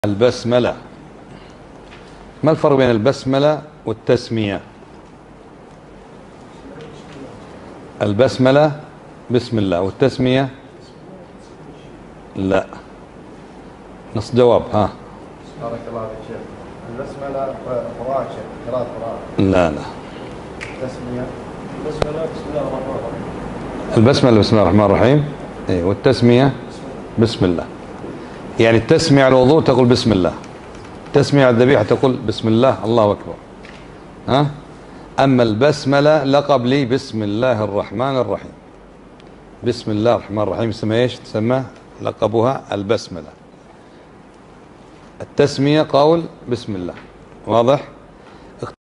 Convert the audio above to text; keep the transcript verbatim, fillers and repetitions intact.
البسملة. ما الفرق بين البسملة والتسمية؟ البسملة بسم الله، والتسمية لا. نص جواب. ها بارك الله فيك شيخ. البسملة قراءة شيخ، قراءة قراءة. لا لا. التسمية البسملة بسم الله الرحمن الرحيم. البسملة بسم الله الرحمن الرحيم، اي، والتسمية بسم الله. يعني التسمية على الوضوء تقول بسم الله، التسمية على الذبيحة تقول بسم الله، الله أكبر. ها؟ أما البسملة لقب لي بسم الله الرحمن الرحيم. بسم الله الرحمن الرحيم تسمى ايش؟ تسمى لقبها البسملة. التسمية قول بسم الله. واضح؟